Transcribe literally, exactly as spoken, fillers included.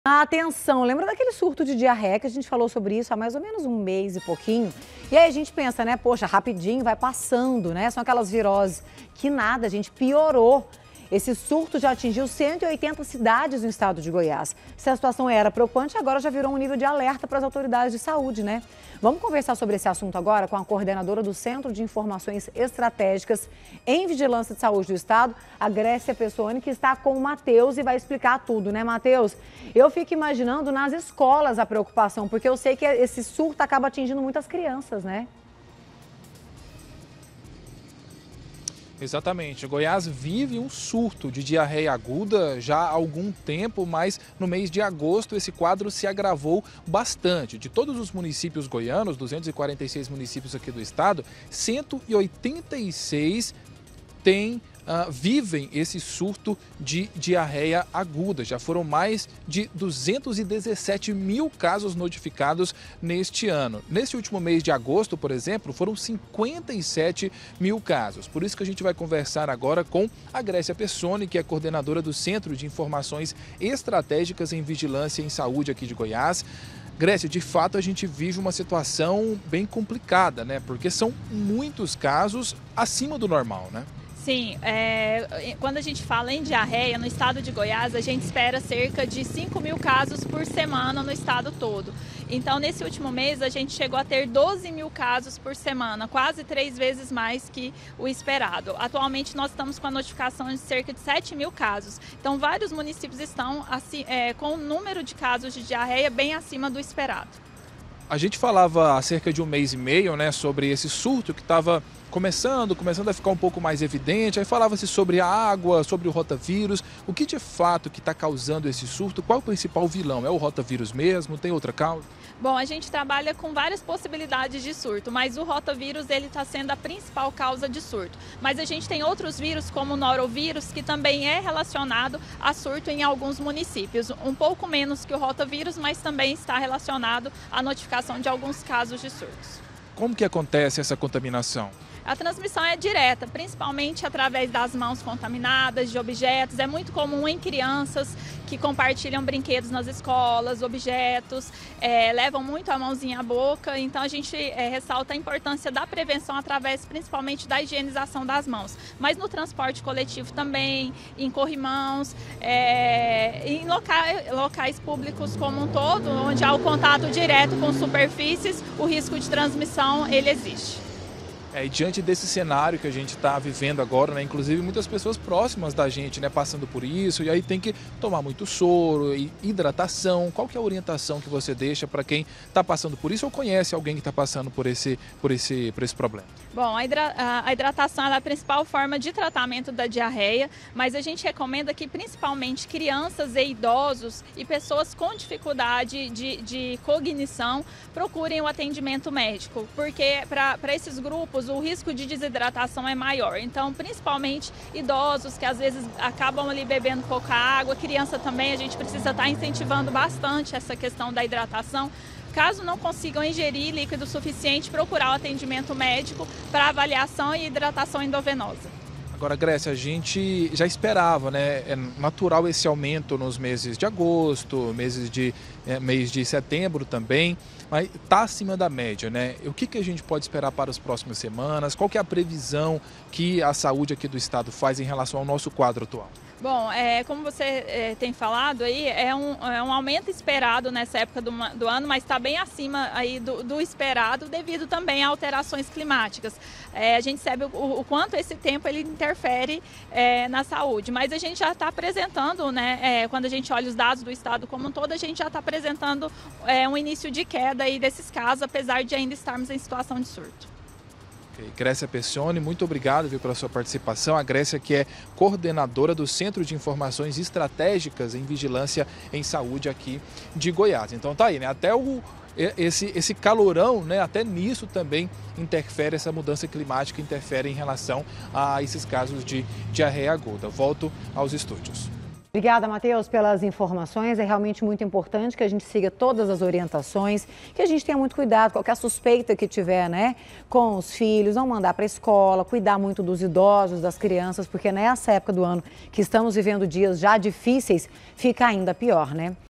Atenção, lembra daquele surto de diarreia que a gente falou sobre isso há mais ou menos um mês e pouquinho? E aí a gente pensa, né, poxa, rapidinho vai passando, né? São aquelas viroses. Que nada, a gente piorou. Esse surto já atingiu cento e oitenta cidades no estado de Goiás. Se a situação era preocupante, agora já virou um nível de alerta para as autoridades de saúde, né? Vamos conversar sobre esse assunto agora com a coordenadora do Centro de Informações Estratégicas em Vigilância de Saúde do Estado, a Grécia Pessoni, que está com o Matheus e vai explicar tudo, né, Matheus? Eu fico imaginando nas escolas a preocupação, porque eu sei que esse surto acaba atingindo muitas crianças, né? Exatamente. Goiás vive um surto de diarreia aguda já há algum tempo, mas no mês de agosto esse quadro se agravou bastante. De todos os municípios goianos, duzentos e quarenta e seis municípios aqui do estado, cento e oitenta e seis têm Uh, vivem esse surto de diarreia aguda. Já foram mais de duzentos e dezessete mil casos notificados neste ano. Neste último mês de agosto, por exemplo, foram cinquenta e sete mil casos. Por isso que a gente vai conversar agora com a Grécia Pessoni, que é coordenadora do Centro de Informações Estratégicas em Vigilância em Saúde aqui de Goiás. Grécia, de fato a gente vive uma situação bem complicada, né? Porque são muitos casos acima do normal, né? Sim, é, quando a gente fala em diarreia no estado de Goiás, a gente espera cerca de cinco mil casos por semana no estado todo. Então, nesse último mês, a gente chegou a ter doze mil casos por semana, quase três vezes mais que o esperado. Atualmente, nós estamos com a notificação de cerca de sete mil casos. Então, vários municípios estão assim, é, com o número de casos de diarreia bem acima do esperado. A gente falava há cerca de um mês e meio, né, sobre esse surto que estava começando, começando a ficar um pouco mais evidente. Aí falava-se sobre a água, sobre o rotavírus. O que de fato que está causando esse surto? Qual é o principal vilão? É o rotavírus mesmo? Tem outra causa? Bom, a gente trabalha com várias possibilidades de surto, mas o rotavírus ele está sendo a principal causa de surto. Mas a gente tem outros vírus, como o norovírus, que também é relacionado a surto em alguns municípios. Um pouco menos que o rotavírus, mas também está relacionado à notificação de alguns casos de surtos. Como que acontece essa contaminação? A transmissão é direta, principalmente através das mãos contaminadas, de objetos. É muito comum em crianças que compartilham brinquedos nas escolas, objetos, é, levam muito a mãozinha à boca. Então a gente é, ressalta a importância da prevenção através principalmente da higienização das mãos. Mas no transporte coletivo também, em corrimãos, é, em locais, locais públicos como um todo, onde há o contato direto com superfícies, o risco de transmissão ele existe. É, e diante desse cenário que a gente está vivendo agora, né, inclusive muitas pessoas próximas da gente, né, passando por isso, e aí tem que tomar muito soro e hidratação. Qual que é a orientação que você deixa para quem está passando por isso ou conhece alguém que está passando por esse, por, esse, por esse problema? Bom, a, hidra a hidratação é a principal forma de tratamento da diarreia, mas a gente recomenda que principalmente crianças e idosos e pessoas com dificuldade de, de cognição procurem o atendimento médico, porque para esses grupos o risco de desidratação é maior. Então, principalmente idosos que às vezes acabam ali bebendo pouca água, criança também, a gente precisa estar incentivando bastante essa questão da hidratação. Caso não consigam ingerir líquido suficiente, procurar o atendimento médico para avaliação e hidratação endovenosa. Agora, Grécia, a gente já esperava, né? É natural esse aumento nos meses de agosto, meses de, é, mês de setembro também, mas está acima da média, né? O que, que a gente pode esperar para as próximas semanas? Qual que é a previsão que a saúde aqui do estado faz em relação ao nosso quadro atual? Bom, é, como você é, tem falado aí, é um, é um aumento esperado nessa época do, do ano, mas está bem acima aí do, do esperado devido também a alterações climáticas. É, a gente sabe o, o quanto esse tempo ele interfere é, na saúde, mas a gente já está apresentando, né, é, quando a gente olha os dados do estado como um todo, a gente já está apresentando é, um início de queda aí desses casos, apesar de ainda estarmos em situação de surto. Grécia Pessoni, muito obrigado, viu, pela sua participação. A Grécia, que é coordenadora do Centro de Informações Estratégicas em Vigilância em Saúde aqui de Goiás. Então tá aí, né? Até o, esse, esse calorão, né? Até nisso também interfere, essa mudança climática interfere em relação a esses casos de diarreia aguda. Volto aos estúdios. Obrigada, Matheus, pelas informações. É realmente muito importante que a gente siga todas as orientações, que a gente tenha muito cuidado, qualquer suspeita que tiver, né, com os filhos, não mandar para a escola, cuidar muito dos idosos, das crianças, porque nessa época do ano que estamos vivendo dias já difíceis, fica ainda pior, né?